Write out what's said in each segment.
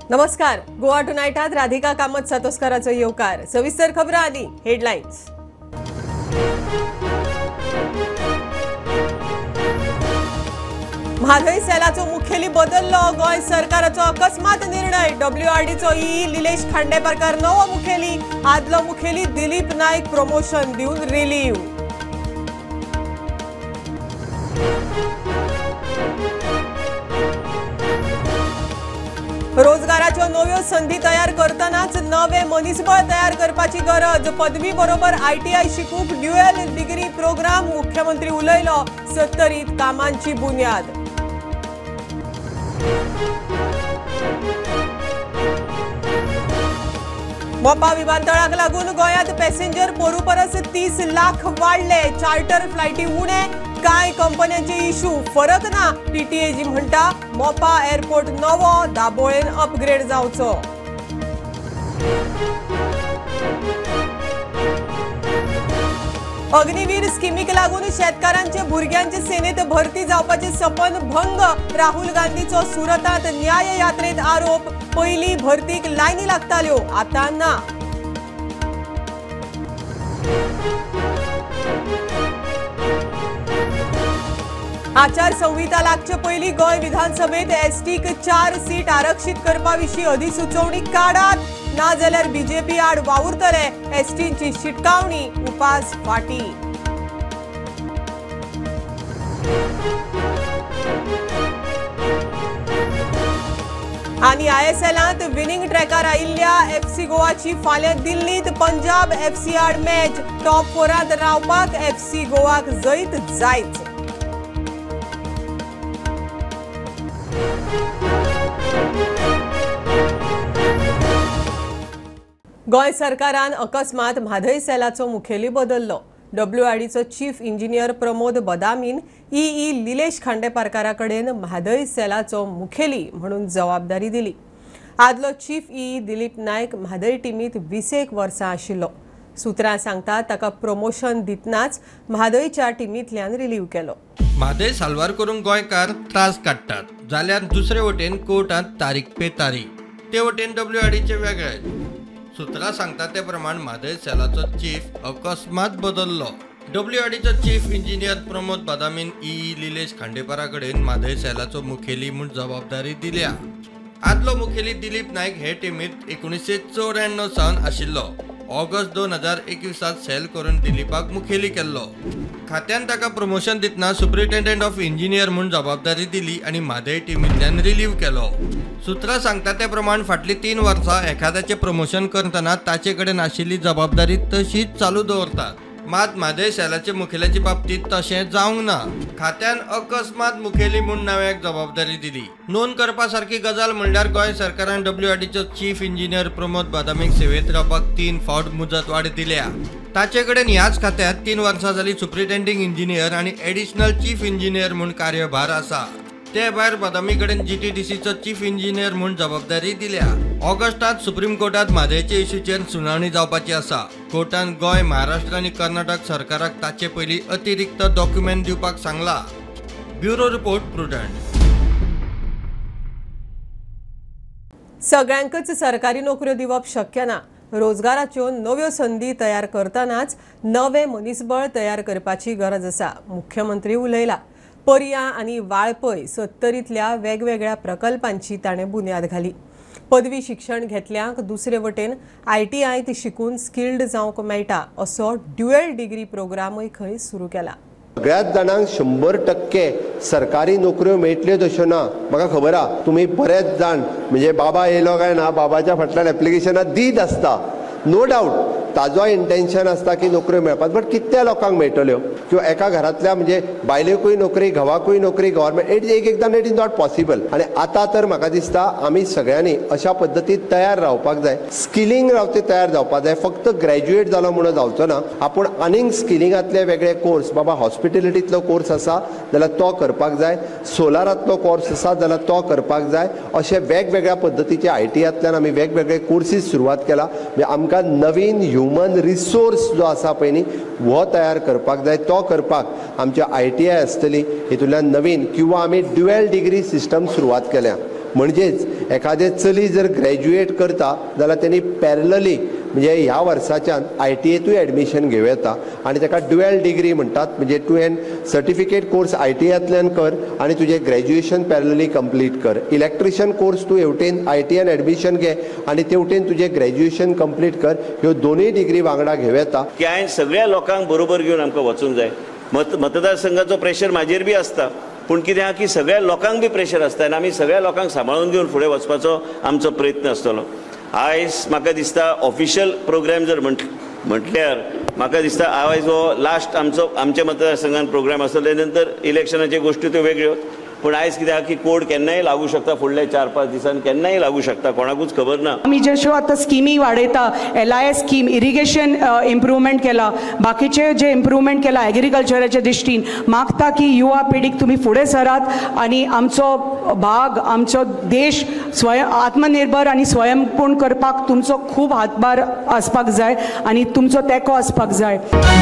नमस्कार. गोवा टुनाइटात राधिका कामत सातोस्कराचो येवकार. सविस्तर खबरां आनी हेडलायन्स. म्हादय सेलाचो मुखेली बदल्लो. गोय सरकाराचो अकस्मात निर्णय. WRDचो निलेश खांडेपारकार नवो मुखेली. आदलो मुखेली दिलीप नायक प्रमोशन दिवन रिलीव. रोजगाराच्यो नव्यो संधी तयार करतनाच नवे मनीसबळ तयार करपाची गरज. पदवी बरोबर ITI शिकूक ड्युअल डिग्री प्रोग्राम. मुख्यमंत्री उलयलो. 70 कामांची बुन्याद. मोपा विमानतळाक लागून गोंयांत पॅसेंजर पोरूपरस 30 लाख वाडले. चार्टर फ्लायटी उणे. कांय कंपन्यांचे इशू. फरक ना. TTAG म्हणटा मोपा एअरपोर्ट नवो दाबोळेन अपग्रेड जावचो. अग्निवीर स्किमीक लागून शेतकारांचे भुरग्यांचे सेनेत भरती जावपाचे सपन भंग. राहुल गांधीचो सुरतात न्याय यात्रेत आरोप. पहिली भरतीक लायनी लागताल्यो, आता ना. आचारसंहिता लागचे पयलीं गोंय विधानसभेत STक 4 सीट आरक्षीत करपा विशीं अधिसुचोवणी काडात. ना जाल्यार BJP आड वावुरतले. STची शिटकावणी. उपास फाटी. आनी ISLांत विनिंग ट्रॅकार आयिल्ल्या FC गोवाची फाल्यां दिल्लीत पंजाब FC आड मॅच. टॉप 4त रावपाक FC गोवाक जैत जायच. गोंय सरकारान अकस्मात म्हादय सेलाचो मुखेली बदल्लो. WRDचो चीफ इंजिनियर प्रमोद बदामीन निलेश खांडेपारकारा कडेन म्हादय सेलाचो मुखेली म्हणून जबाबदारी दिली. आदलो चीफ दिलीप नायक म्हादय टिमीत 20 वर्सां आशिल्लो. सुत्रां सांगता ताका प्रमोशन दितनाच म्हादयच्या टिमींतल्यान रिलीव केलो. म्हादय साल्वार करून गोंयकार त्रास काडटात जाल्यार दुसरे वटेन कोर्टांत तारीख पे तारीख. ते वटेन WRDचे वेगळे. सुत्रां सांगता ते प्रमाण म्हादय सेलाचो चीफ अकस्मात बदल्लो. WRDचो चीफ इंजिनियर प्रमोद बदामीन निलेश खांडेपारा कडेन म्हादय सेलाचो मुखेली म्हूण जबाबदारी दिल्या. आदलो मुखेली दिलीप नायक हे टिमीत 1994 सावन आशिल्लो. ऑगस्ट 2021 सेल करून दिलीपाक मुखेली केल्लो. खात्यान ताका प्रमोशन दितना सुप्रिटेंडंट ऑफ इंजिनियर म्हूण जबाबदारी दिली आनी म्हादय टिमींतल्यान रिलीव केलो. सुत्रां सांगता ते प्रमाण फाटलीं 3 वर्सां एखाद्याचें प्रमोशन करतना ताचे कडेन आशिल्ली जबाबदारी तशीच चालू दवरतात. मात म्हादय सेलाचे मुखेल्याचे बाबतींत तशें जावंक ना. खात्यान अकस्मात मुखेली म्हूण नव्याक जबाबदारी दिली. नोंद करपा सारकी गजाल म्हणल्यार गोंय सरकारान WRDचो चीफ इंजिनियर प्रमोद बदामीक सेवेत रावपाक 3 फावट मुजत वाड दिल्या. ताचे कडेन ह्याच खात्यांत 3 वर्सां जाली सुप्रिटेंडिंग इंजिनियर आनी एडिशनल चीफ इंजिनियर म्हूण कार्यभार आसा. ते भायर बदामी कडेन GTDCचो चीफ इंजिनियर म्हूण जबाबदारी दिल्या. ऑगस्टांत सुप्रीम कोर्टांत म्हादयचे इशूचेर सुनावणी जावपाची आसा. कोर्टान गोंय, महाराष्ट्र आनी कर्नाटक सरकाराक ताचे पयलीं अतिरिक्त डॉक्युमेंट दिवपाक सांगला. Bureau report Prudent. सगळ्यांकच सरकारी नोकऱ्यो दिवप शक्य ना. रोजगाराच्यो नव्यो संधी तयार करतनाच नवे मनीसबळ तयार करपाची गरज आसा. मुख्यमंत्री उलयला. पर्या आनी वाळपय 70तल्या वेगवेगळ्या प्रकल्पांची ताणें बुन्याद घाली. पदवी शिक्षण घेतल्यांक दुसरे वटेन ITIत शिकून स्किल्ड जावंक मेळटा असो ड्युअल डिग्री प्रोग्रामय खंय सुरू केला. सगळ्याच जाणांक 100% सरकारी नोकऱ्यो मेळटल्यो तश्यो ना. म्हाका खबर आहा तुमी बरेच जाण म्हणजे बाबा येयलो काय ना बाबाच्या फाटल्यान एप्लिकेशनां दीत आसता. नो डावट ताजो इंटेंशन आसता की नोकऱ्यो मेळपाक. बट कितल्या लोकांक मेळटल्यो किंवा एका घरांतल्या म्हणजे बायलेकूय नोकरी घोवाकूय नोकरी गव्हर्मेंट एकदां इट इज नॉट पॉसिबल. आनी आतां तर म्हाका दिसता आमी सगळ्यांनी अशा पद्दतीन तयार रावपाक जाय. स्किलिंग रावते तयार जावपाक जाय. फक्त ग्रॅज्युएट जालो म्हणून जावचो ना. आपूण आनीक स्किलिंगांतले वेगळे कोर्स बाबा हॉस्पिटॅलिटींतलो कोर्स आसा जाल्यार तो करपाक जाय. सोलारांतलो कोर्स आसा जाल्यार तो करपाक जाय. अशे वेगवेगळ्या पद्दतीचे ITIंतल्यान आमी वेगवेगळे कोर्सीस सुरवात केला. म्हणजे आमकां नवीन ह्युमन रिसोर्स जो आसा पळय न्ही वो तयार करपाक जाय. तो करपाक आमच्या ITI आसतली. हितूंतल्यान नवीन किंवा आमी ड्युअल डिग्री सिस्टम सुरवात केल्या. म्हणजेच एखादें चली जर ग्रॅज्युएट करता जाल्यार त्यांनी पॅरलली म्हणजे ह्या वर्साच्यान ITAतूय एडमिशन घेवं येता आनी ताका ड्युएल डिग्री म्हणटात. म्हणजे तुवें सर्टिफिकेट कोर्स ITAंतल्यान कर आनी तुजें ग्रॅज्युएशन पॅरलली कंप्लीट कर. इलेक्ट्रिशियन कोर्स तूं हेवटेन ITAन एडमिशन घे आनी तेवटेन तुजें ग्रॅज्युएशन कंप्लीट कर. ह्यो दोनूय डिग्री वांगडा घेवं येता. की हांवें सगळ्या लोकांक बरोबर घेवन आमकां वचूंक जाय. मतदारसंघाचो प्रेशर म्हाजेर बी आसता, पूण कितें आहा की सगळ्या लोकांक बी प्रेशर आसता आनी आमी सगळ्या लोकांक सांबाळून घेवन फुडें वचपाचो आमचो प्रयत्न आसतलो. आयज म्हाका दिसता ऑफिशियल प्रोग्राम जर म्हटल्यार म्हाका दिसता आयज हो लास्ट आमच्या मतदारसंघान प्रोग्राम आसतलो. ते नंतर इलेक्शनाच्यो गोश्टी त्यो वेगळ्यो, पूण आयज कितें आहा की कोड केन्नाय लागू शकता, फुडल्या 4-5 दिसांनी केन्नाय लागू शकता, कोणाकूच खबर ना. आमी ज्यो आतां स्किमी वाडयता, LIS स्कीम, इरिगेशन इम्प्रुवमेंट केला, बाकीचे जे इम्प्रुवमेंट केला एग्रीकल्चराच्या दृश्टीन, मागता की युवा पिढीक तुमी फुडें सरात आनी आमचो भाग, आमचो देश आत्मनिर्भर आनी स्वयंपूर्ण करपाक तुमचो खूब हातभार आसपाक जाय आनी तुमचो तेंको आसपाक जाय.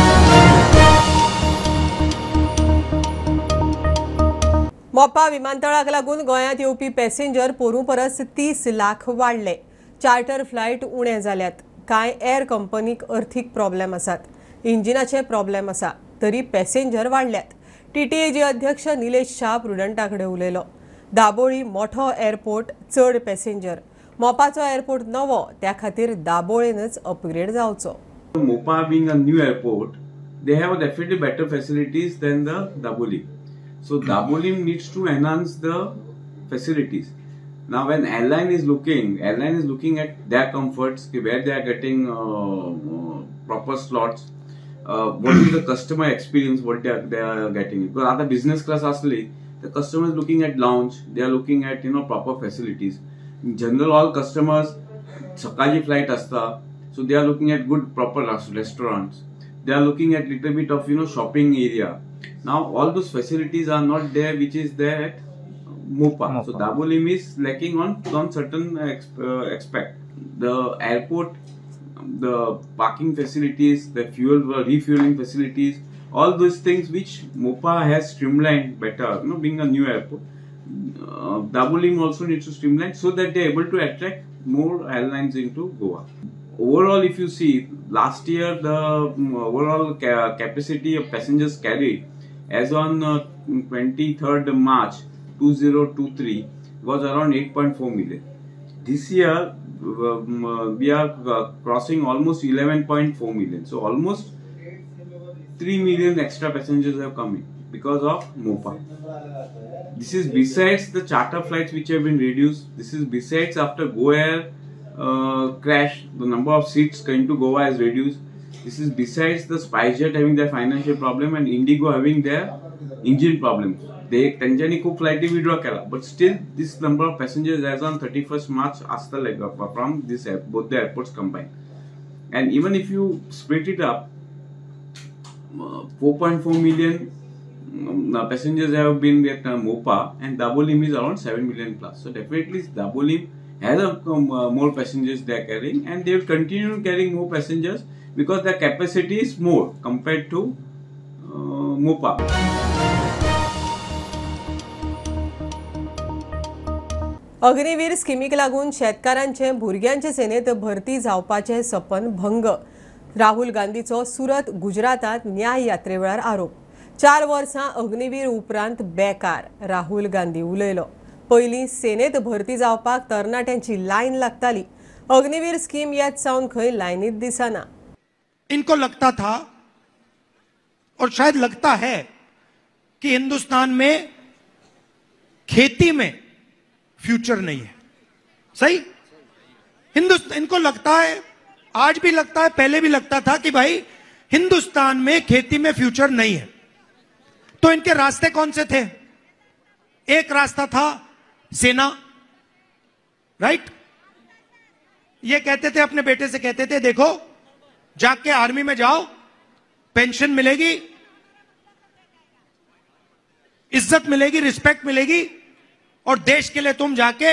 मोपा विमानतळाक लागून गोंयांत येवपी पॅसेंजर पोरूं परस 30 लाख वाडले. चार्टर फ्लायट उणे जाल्यात. कांय एअर कंपनीक अर्थीक प्रॉब्लेम आसात. इंजिनाचे प्रॉब्लेम आसा तरी पॅसेंजर वाडल्यात. TTAG अध्यक्ष निलेश शाह प्रुडंटा कडेन उलयलो. दाबोळी मोठो एअरपोर्ट, चड पॅसेंजर. मोपाचो एअरपोर्ट नवो, त्या खातीर दाबोळेनच अपग्रेड जावचो. Mopa being a new airport, they have definitely better facilities than the Dabolim. So Dabolim needs to enhance the facilities. Now when airline is looking at their comforts, where they are getting proper slots, what is the customer experience, what they are getting. Because other business class asli, the customer is looking at lounge, they are looking at proper facilities. In general, all customers sakaji flight asta, so they are looking at good proper restaurants. They are looking at little bit of shopping area. Now all those facilities are not there, which is there at Mopa. So Dabolim is lacking on certain aspect. The airport, the parking facilities, the refueling facilities, all those things which Mopa has streamlined better. Being a new airport, Dabolim also needs to streamline so that they are able to attract more airlines into Goa. Overall, if you see, last year the overall capacity of passengers carried as on 23rd March 2023 was around 8.4 million. This year we are crossing almost 11.4 million. So almost 3 million extra passengers have come in because of Mopa. This is besides the charter flights which have been reduced. This is besides after Go Air crash, the number of seats going to Goa is reduced. This is besides the SpiceJet having their financial problem and Indigo having their engine problems. त्यांच्यानी खूप फ्लाइटी withdraw केला, but still this number of passengers as on 31st March asta like from this both the airports combined. And even if you split it up, 4.4 million passengers have been at Mopa and Dabolim is around 7 million plus. So definitely Dabolim has more passengers they are carrying and they will continue carrying more passengers because their capacity is more compared to Mopa. Agniveer स्किमीक लागून शेतकारांचे भुरग्यांचे सेनेत भरती जावपाचे सपन भंग. राहुल गांधीचो सुरत गुजरातात न्याय यात्रे वेळार आरोप. 4 वर्सां अग्निवीर उपरांत बेकार. राहुल गांधी उलयलो. पयलीं सेनेत भरती जावपाक तरणाट्यांची लायन लागताली. अग्निवीर स्कीम येत सावन खंय लायनीत दिसना. इनको लगता था और शायद लगता है कि हिंदुस्तान में खेती में फ्यूचर नहीं है. सही? इनको लगता है, आज भी लगता है, पहले भी लगता था कि भाई हिंदुस्तान में खेती में फ्यूचर नहीं है. तो इनके रास्ते कौन से थे? एक रास्ता था सेना, राइट? ये कहते थे, अपने बेटे से कहते थे, देखो जाके आर्मी में जाओ, पेंशन मिलेगी, इज्जत मिलेगी, रिस्पेक्ट मिलेगी और देश के लिए तुम जाके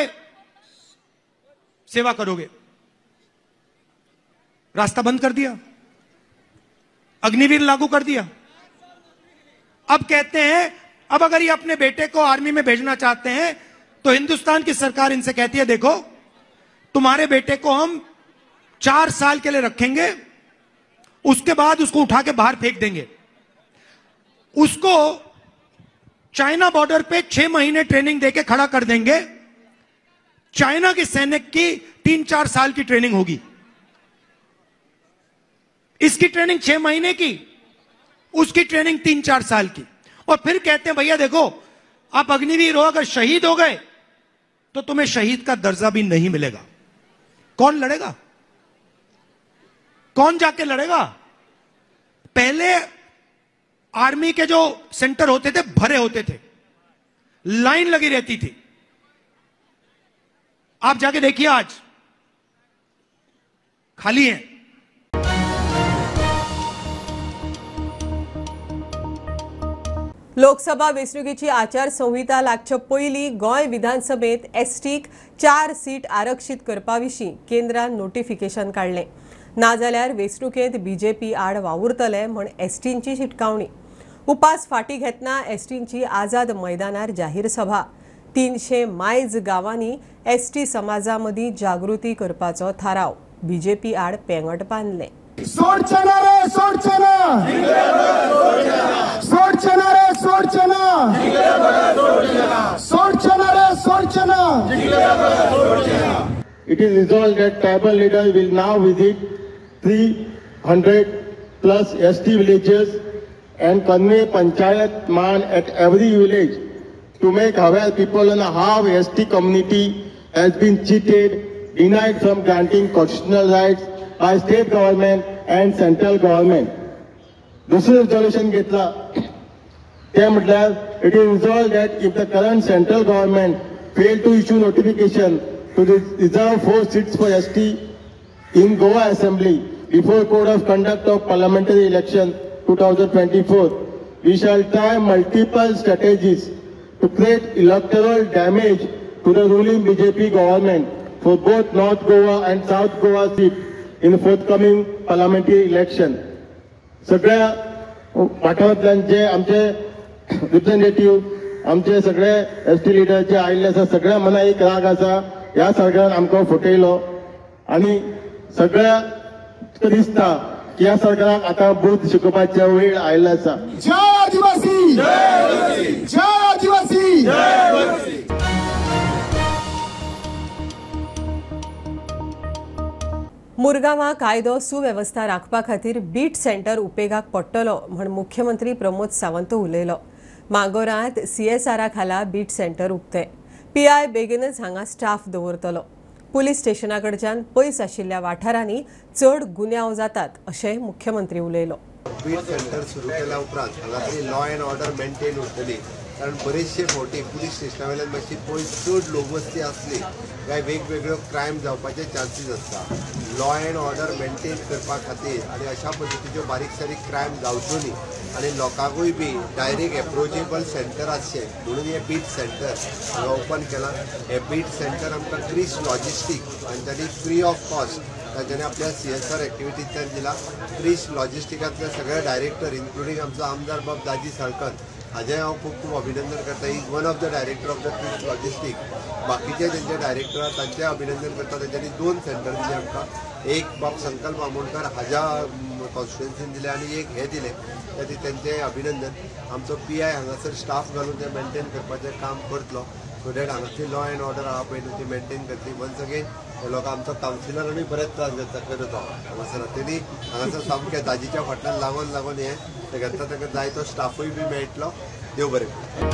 सेवा करोगे. रास्ता बंद कर दिया, अग्निवीर लागू कर दिया. अब कहते हैं अब अगर ये अपने बेटे को आर्मी में भेजना चाहते हैं तो हिंदुस्तान की सरकार इनसे कहती है, देखो तुम्हारे बेटे को हम 4 साल के लिए रखेंगे, उसके बाद उसको उठा के बाहर फेंक देंगे। उसको चाइना बॉर्डर पे 6 महीने ट्रेनिंग देके खड़ा कर देंगे। चाइना के सैनिक की 3-4 साल की ट्रेनिंग होगी, इसकी ट्रेनिंग 6 महीने की, उसकी ट्रेनिंग 3-4 साल की। और फिर कहते हैं भैया देखो आप अग्निवीर हो, अगर शहीद हो गए तो तुम्हें शहीद का दर्जा भी नहीं मिलेगा। कौन लड़ेगा? कौन जाके लड़ेगा? पहले आर्मी के जो सेंटर होते थे भरे होते थे, लाइन लगी रहती थी। आप जाके देखिए आज खाली है। लोकसभा वेंचणुकेची आचारसंहिता लागच्या पयलीं गोंय विधानसभेत एसटीक 4 सीट आरक्षीत करपा विशीं केंद्रान नोटिफिकेशन काढलें। नाजाल्यार वेंचणुकेंत बीजेपी आड वावुरतले म्हण एसटींची शिटकावणी। उपास फाटीं घेतना एसटींची आझाद मैदानार जाहीर सभा। 300 मायज गांवांनी एसटी समाजा मदीं जागृती करपाचो थाराव। बीजेपी आड पेंगट बांदलें। सोडचना रे सोडचना, सोडचना रे सोडचना, सोडचना रे सोडचना. It is resolved that tribal leaders will now visit 300 plus ST villages and convey panchayat man at every village to make aware people on how ST community has been cheated, denied from granting constitutional rights by state government and central government. दुसरं resolution घेतला ते म्हटल्यार it is resolved that if the current central government fail to issue notification to reserve 4 seats for ST in Goa Assembly before Code of Conduct of Parliamentary Election 2024, we shall try multiple strategies to create electoral damage to the ruling BJP government for both North Goa and South Goa seats in forthcoming parliamentary election. सगळ्या वाठारांतल्यान जे आमचे representative आमचे सगळे ST leader जे आयिल्ले आसा सगळ्या मना एक राग आसा ह्या सरकारान आमकां फटयलो आनी सगळ्या दिसता की ह्या सरकाराक आतां बुद्ध शिकोवपाचो वेळ आयिल्लो आसा. जय आदिवासी, जय आदिवासी. मुरगांवां कायदो सुवेवस्था राखपा खातीर बीट सेंटर उपेगाक पडटलो म्हण मुख्यमंत्री प्रमोद सावंत उलयलो. मागोरांत CSR खाला बीट सेंटर उक्ते. PI बेगीनच हांगा स्टाफ दवरतलो. पुलीस स्टेशनाकडच्यान पयस आशिल्ल्या वाठारांनी चड गुन्यांव जातात अशेंय मुख्यमंत्री उलयलो. बीट सेंटर सुरू केल्या उपरांत हांगासरली लॉ अँड ऑर्डर मेंटेन उरतली, कारण बरेचशे फावटी पुलीस स्टेशना वयल्यान मातशी पयस चड लोकवस्ती आसली काय वेगवेगळ्यो क्रायम जावपाचे चान्सीस आसता. लॉ अँड ऑर्डर मेंटेन करपा खातीर आनी अशा पद्दतीच्यो बारीक सारीक क्रायम जावच्यो न्ही आनी लोकांकूय बी डायरेक्ट एप्रोचेबल सेंटर आसचें म्हणून हे बीट सेंटर हांगा ओपन केलां. हे बीट सेंटर आमकां क्रिस लॉजिस्टीक तांच्यांनी फ्री ऑफ कॉस्ट तांच्यांनी आपल्या CSR एक्टिविटींतल्यान दिला. क्रिस लॉजिस्टिकांतले सगळे डायरेक्टर इन्क्लुडींग आमचो आमदार बाब दाजी साळकत हाजें हांव खूब खूब अभिनंदन करता. Is one of the director of the Kris logistic. बाकीचे तेंचे डायरेक्टर आसा तांचें अभिनंदन करता. तेंच्यांनी 2 सेंटर दिले आमकां. एक बाब संकल्प आमोणकर हाज्या कॉन्स्टिट्युएन्सीन दिले आनी एक हे दिले. त्याची तेंचें अभिनंदन. आमचो PI हांगासर स्टाफ घालून ते मेंटेन करपाचें काम करतलो सो दॅट हांगासरली लॉ अँड ऑर्डर आहा पळय न्हू ती मेंटेन करतली. वन्स अगेन हे लोक आमचो कावन्सिलरांनी बरेच त्रास घेता करतो हांगासर. तेणी हांगासर सामकें दाजीच्या फाटल्यान लागून हे ते घेता ताका जाय तो स्टाफूय बी मेळटलो. देव बरें.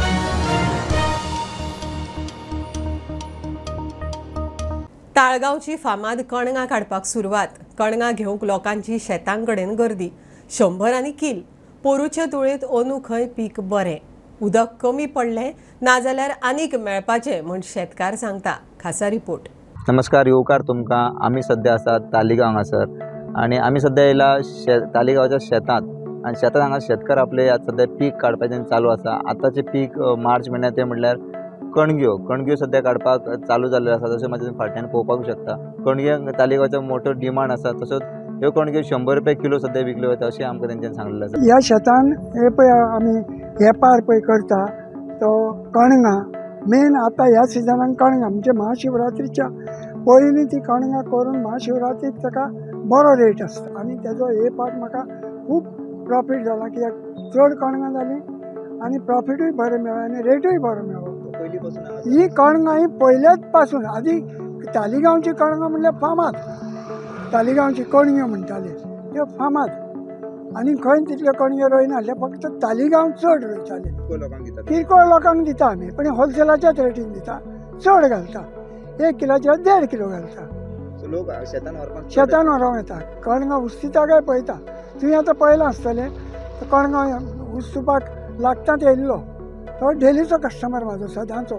ताळगांवची फामाद कणगां काडपाक सुरवात. कणगां घेवंक लोकांची शेतांकडेन गर्दी. 100 आनी कील. पोरूचे तुळेंत अंदू खंय पीक बरें. उदक कमी पडलें नाजाल्यार आनीक मेळपाचें म्हण शेतकार सांगता. खासा रिपोर्ट. नमस्कार, येवकार तुमकां. आमी सध्या आसात तालिगांव हांगासर आनी आमी सध्या येयला तालिगांवच्या शेतांत. आनी शेतांत हांगा शेतकार आपले सध्या पीक काडपाचें चालू आसा. आतांचें पीक मार्च म्हयन्यांत तें म्हणल्यार कणग्यो सध्या काडपाक चालू जाल्ल्यो आसा. जशें म्हाज्या फाटल्यान पळोवपाक शकता कणग्यांक तालिगांवचो मोठो डिमांड आसा. तसोच ह्यो कणग्यो 100 रुपया किलो सध्या विकल्यो वता अशें आमकां तेंच्यान सांगलेलें आसा. ह्या शेतान हे पळय आमी वेपार पळय करता तो कणगां मेन आता ह्या सिजनान कणगां म्हणजे महाशिवरात्रीच्या पयलीं ती कणगां करून महाशिवरात्रीक ताका बरो रेट आसता आनी तेजो हे पार्ट म्हाका खूब प्रॉफीट जाला कित्याक चड कणगां जालीं आनी प्रॉफिटूय बरें मेळ्ळें आनी रेटूय बरो मेळ्ळो. ही कणगां ही पयल्याच पासून आदी तालिगांवची कणगां म्हणल्यार फामाद, तालिगांवची कणग्यो म्हणटाले त्यो फामाद आनी खंय तितल्यो कणग्यो रोयनासले, फक्त तालिगांव चड रोयताले. किरकोळ लोकांक दिता आमी, पण होलसेलाच्याच रेटीन दिता, चड घालता, 1 किलोचेर 1.5 किलो घालता. शेतान व्हरोंक येता. कणगां उस्तिता काय पळयता. तुवें आतां पळयलां आसतलें कणगां उस्तुपाक लागतात येयल्लो तो डेलीचो कस्टमर म्हाजो सदांचो.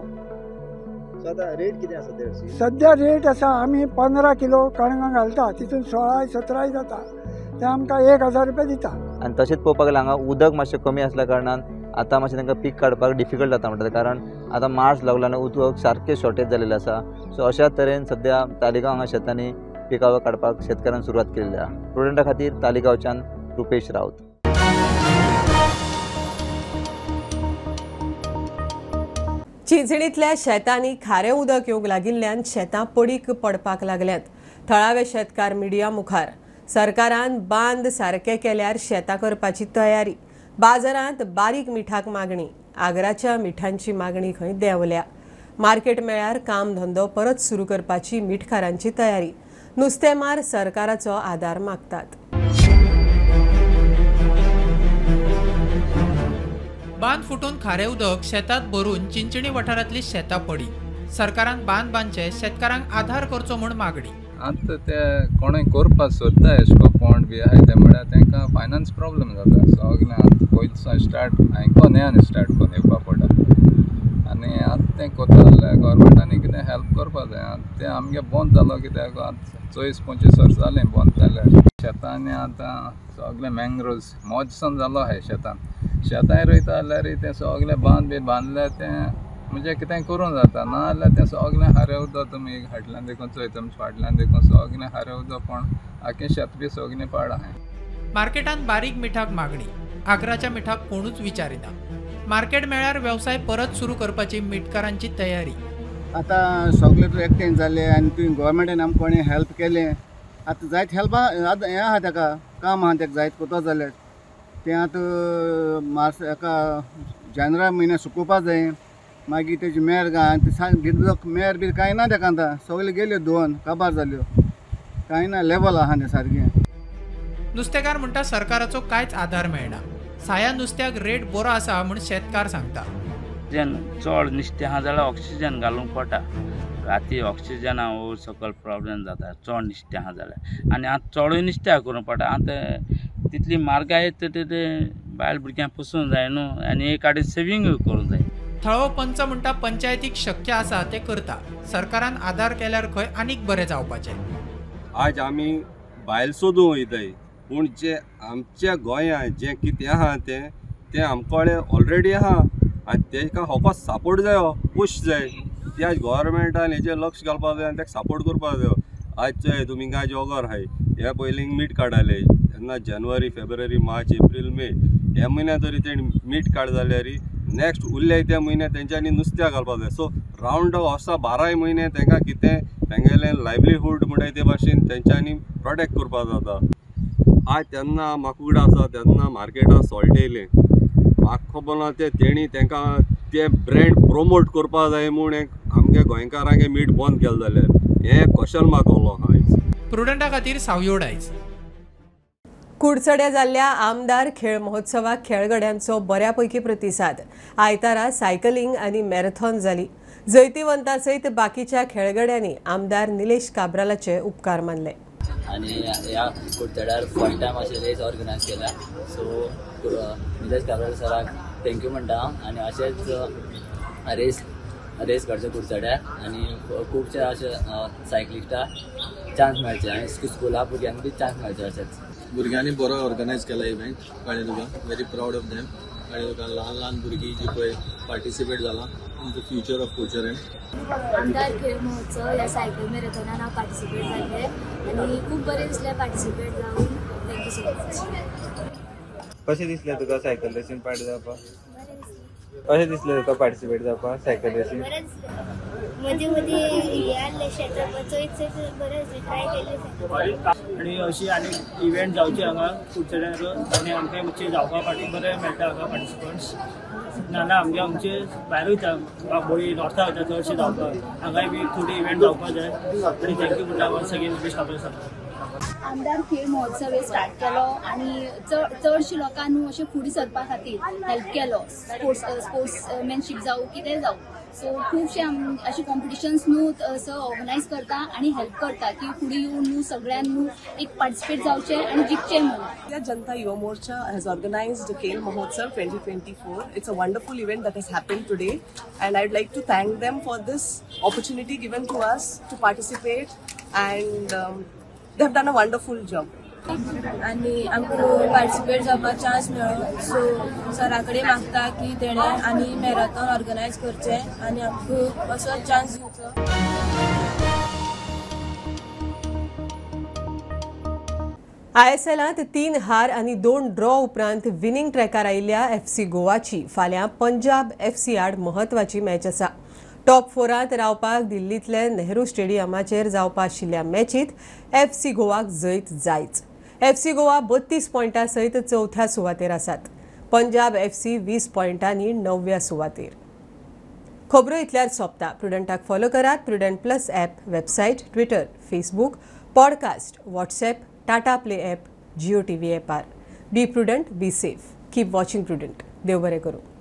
सद्या रेट आसा आमी 15 किलो कणगां घालता, तितून 16-17 जाता, ते आमकां 1000 रुपया दिता. आनी तशेंच पळोवपाक गेल्यार हांगा उदक मातशें कमी आसल्या कारणान आतां मातशें तांकां पीक काडपाक डिफिकल्ट जाता म्हणटात, कारण आतां मार्च लागलो आनी उदक सारकें शॉर्टेज जालेलें आसा. सो अशा तरेन सद्या तालिगांव हांगा शेतांनी पिकावळ काडपाक शेतकऱ्यांनी सुरवात केल्ली आसा. प्रुडंटा खातीर तालिगांवच्यान रुपेश रावत. चिंचणींतल्या शेतांनी खारें उदक येवंक लागिल्ल्यान शेतां पडीक पडपाक लागल्यांत. थळावे शेतकार मिडिया मुखार सरकारान बांद सारके केल्यार शेतां करपाची तयारी. बाजारांत बारीक मिठाक मागणी, आग्राच्या मिठांची मागणी खंय देंवल्या. मार्केट मेळ्यार काम धंदो परत सुरू करपाची मिठकारांची तयारी. नुस्तेमार सरकाराचो आदार मागतात. बांद फुटून खारें उदक शेतात भरून चिंचणी वाठारांतली शेतां पडी. सरकारान बांद बांदचे, शेतकारांक आधार करचो म्हूण मागणी. आतां ते कोणूय करपाक सोदता एशे को पॉंड बी आहाय ते म्हळ्यार तांकां फायनान्स प्रॉब्लेम जाता. सगलें आतां पयलीं स्टार्ट हांवें न्यान स्टार्ट करून येवपा पडटा आनी आतां तें कोता जाल्यार गोवोरमेंटांनी कितें हेल्प करपा जाय. आतां तें आमगे बंद जालो कित्याक आतां 24-25 वर्स जालें बंद जाल्यार. शेतांनी आतां सगलें मँग्रोव्स मोजसन जालो आहाय शेतान. शेतांय रोयता जाल्यार तें सगलें बांद बी बांदल्यार तें म्हणजे कितें करूंक जाता, ना जाल्यार तें सगलें हारें उदक तुमी फाटल्यान देखून चोयता, फाटल्यान देखून सगलें हारें उदक पण आख्खें शेत बी सगलें पाड आहाय. मार्केटांत बारीक मिठाक मागणी, आग्राच्या मिठाक कोणूच विचारिना. मार्केट मेळ्यार वेवसाय परत सुरू करपाची मिठकारांची तयारी. आतां सगळें एकटेन जालें आनी तुवें गोवोरमेंटान आमकां कोणें हेल्प केलें. आतां जायत हेल्पा हें आहा ताका, काम आहा ताका जायत कोतो जाल्यार तें आतां मार्च हाका जानेवारी म्हयन्यात सुकोवपा जाय. मागीर तेजी मेर गिरदक मेर बी कांय ना ताका आतां सगळ्यो गेल्यो धुवन काबार जाल्यो, कांय ना लेवल आहा न्ही सारकें. नुस्तेकार म्हणटा सरकाराचो कांयच आधार मेळना. साया नुस्त्याक रेट बरो आसा म्हूण शेतकार सांगता. चड नुस्तें आहा जाल्यार ऑक्सिजन घालूंक पडटा. राती ऑक्सिजना वयर सकयल प्रॉब्लेम जाता चड नुस्तें आहा जाल्यार. आनी आतां चडूय नुस्त्या करूंक पडटा. आतां तितली म्हारगाय बायल भुरग्यांक पोसूंक जाय न्हू आनी एक आडी सेविंगूय करूंक जाय. थळावो पंच म्हणटा पंचायतीक शक्य आसा ते करता. सरकारान आधार केल्यार खंय आनीक बरें जावपाचें. आज आमी भायल सोदूं वयताय, पूण जे आमच्या गोंयांत जें कितें आहा तें आमचे ऑलरेडी आहा आनी ताका फकत सपोर्ट जायो, पुश जाय. ते आज गोवोरमेंटान हेजेर लक्ष घालपाक जाय आनी ताका सपोर्ट करपाक जायो. आज चोय तुमी गाय ऑगर आहाय, ह्या पयलीं मीठ काडले तेन्ना जानेवारी, फेब्रुवारी, मार्च, एप्रील, मे ह्या म्हयन्यात तरी तेणी मीठ काड जाल्यार नेक्स्ट उरले त्या म्हयन्यात तेंच्यांनी नुस्त्या घालपाक जाय. सो रावंड वर्सा 12 म्हयने तांकां कितें तेंगेलें लायव्हलीहूड म्हणटा ते भाशेन तेंच्यांनी प्रोटेक्ट करपाक जाता. आज तेन्ना माकुगडा आसा तेन्ना मार्केटान सॉल्ट येयलें. म्हाका खबर ना तेणी तांकां ते ब्रँड प्रोमोट करपा जाय म्हूण आमगे गोंयकारांक मीठ बंद केलें जाल्यार हें क्वेश्चन मार्क उरलो आयज. प्रुडंटा खातीर सावयोड आयज. कुडचड्या जाल्ल्या आमदार खेळ महोत्सवाक खेळगड्यांचो बऱ्यापैकी प्रतिसाद. आयतारा सायकलिंग आनी मॅरेथॉन जाली. जैतिवंतां सयत बाकीच्या खेळगड्यांनी आमदार निलेश काब्रालाचे उपकार मानले. आणि ह्या कुडचड्यार फर्स्ट टायम अशें रेस ऑर्गनायज केल्या. सो निलेश काब्राल सराक थँक्यू म्हणटा. आनी अशेंच रेस करचे कुडचड्यार आनी खुबशे अशे सायकलिस्टाक चान्स मेळचे आनी स्कुला भुरग्यांक बी चान्स मेळचे. अशेंच भुरग्यांनी बरो ऑर्गनायज केला इव्हेंट. कळ्ळें तुका, व्हेरी प्राऊड ऑफ देम. कळ्ळें तुका, ल्हान भुरगीं जी पळय पार्टिसिपेट जाला इन द फ्युचर ऑफ कुडचड्यार. आमदार खेळ महोत्सव ह्या सायकल मॅरेथॉनान हांव पार्टिसिपेट जाल्लें आनी खूब बरें दिसलें पार्टिसिपेट जावन. Thank you so much. कशें दिसलें तुका सायकल रेसीन पार्ट जावपाक? अशें दिसलें तुका पार्टिसिपेट जावपाक सायकल रेसीन? मदीं मदीं हे आसलें शेतां चोयत बरें ट्राय केलें आनी अशी आनी इव्हेंट जावचे हांगा कुडचड्यार आनी आमकां मातशें जावपा फाटीं बरें मेळटा हांगा पार्टिसिपंट्स नाना आमचे भायर वयता बांबोळी नॉर्था वयता चडशे जावपाक हांगाय बी थोडी इव्हेंट जावपाक जाय आनी थँक्यू म्हणटा once again Nilesh Cabral sir. आमदार खेळ महोत्सव स्टार्ट केलो आणि चडशे लोकांनी अशें फुडें सरपा खातीर हेल्प केलो. स्पोर्ट्समॅनशीप जावं कितेंय जावं. सो खुबशे अशे कॉम्पिटिशन्स न्हू असो ऑर्गनायज करता आणि हेल्प करता की फुडें येवन न्हू सगळ्यांक न्हू एक पार्टिसिपेट जावचे आणि जिखचे म्हणून. Janata Yuva Morcha has organized Khel Mahotsav 2024. It's a wonderful event that has happened today, and I'd like to thank them for this opportunity given to us to participate, and they have done a wonderful job. आणि आमकां participate जावपाक chance मेळ्ळो so सरा कडेन मागता की तेणें आनी मॅरेथॉन ऑर्गनायज करचें आनी आमकां असो चान्स दिवचो. ISLांत 3 हार आनी 2 ड्रॉ उपरांत विनिंग ट्रॅकार आयिल्ल्या FC गोवाची फाल्यां पंजाब FC आड म्हत्वाची मॅच आसा. टॉप 4 रावपाक दिल्लींतल्या नेहरू स्टेडियमाचेर जावपा आशिल्ल्या मॅचींत FC गोवाक जैत जायच. FC गोवा 32 पॉयंटां सयत 4थ्या सुवातेर आसात. पंजाब FC 20 पॉयंटांनी 9व्या सुवातेर. खबरो इतल्यार सोंपता. प्रुडंटाक फॉलो करात. Prudent plus app, website, Twitter, Facebook, podcast, WhatsApp, Tata play app, Jio TV ॲपार. Be Prudent, be safe. Keep watching Prudent. देव बरें करूं.